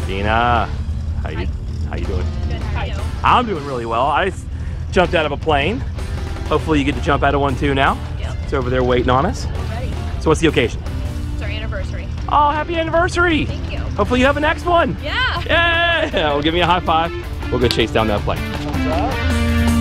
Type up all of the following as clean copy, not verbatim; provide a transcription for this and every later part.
Deana, how you doing? Good, how are you? I'm doing really well. I just jumped out of a plane. Hopefully you get to jump out of one too now. Yep. It's over there waiting on us. Ready. So what's the occasion? It's our anniversary. Oh, happy anniversary! Thank you. Hopefully you have a next one. Yeah. Yeah! Well, give me a high five. We'll go chase down that plane. Thumbs up.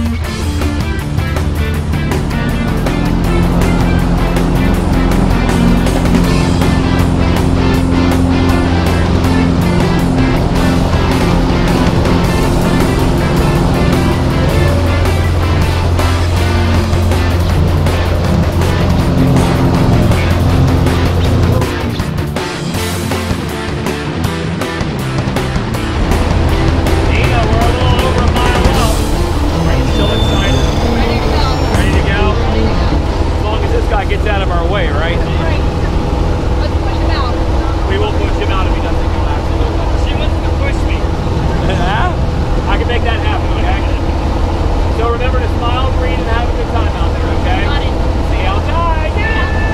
Gets out of our way, right? Right. Let's push him out. We will push him out if he doesn't go, absolutely. She wants to push me. Yeah? I can make that happen, okay? So remember to smile, breathe, and have a good time out there, okay? Got it. See you outside. Yay!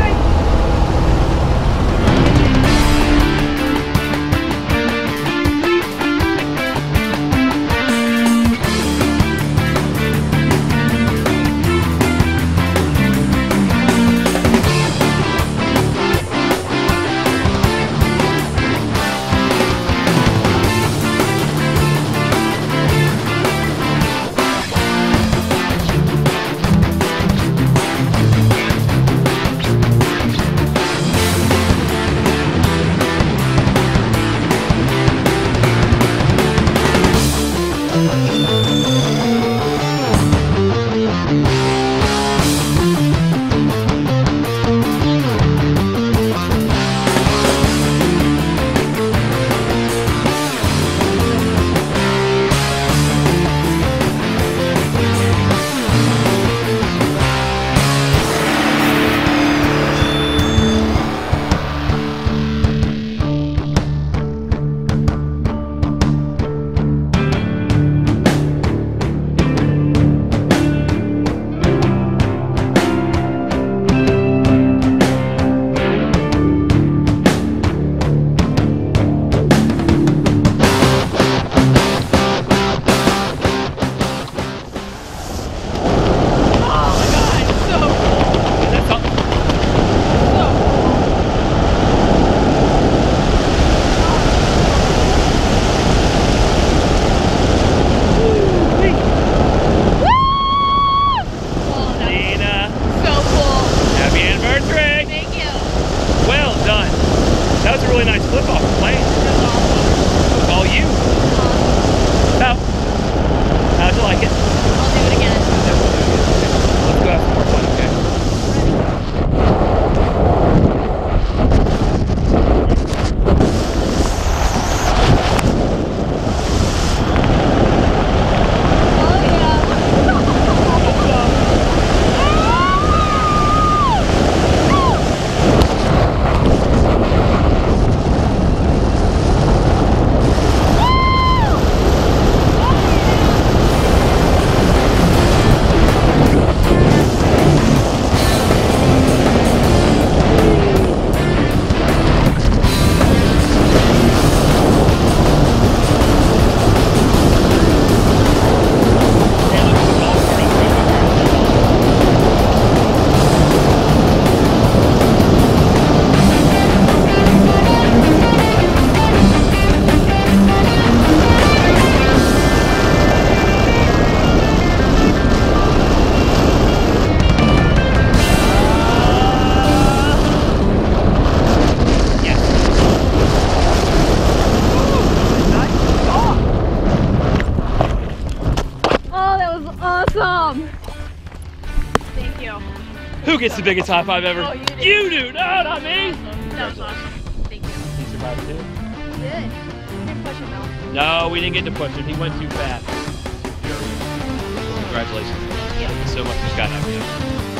That was a really nice flip off the plane. All you. So, how'd you like it? I'll do it again. Let's go have some more fun, okay? Awesome! Thank you. Who gets the biggest high five ever? Oh, you did. You do! No, not me! That was awesome. Thank you. He survived too? You did. You didn't push him though. No, we didn't get to push him. He went too fast. Congratulations. Thank you. So much for Skydive.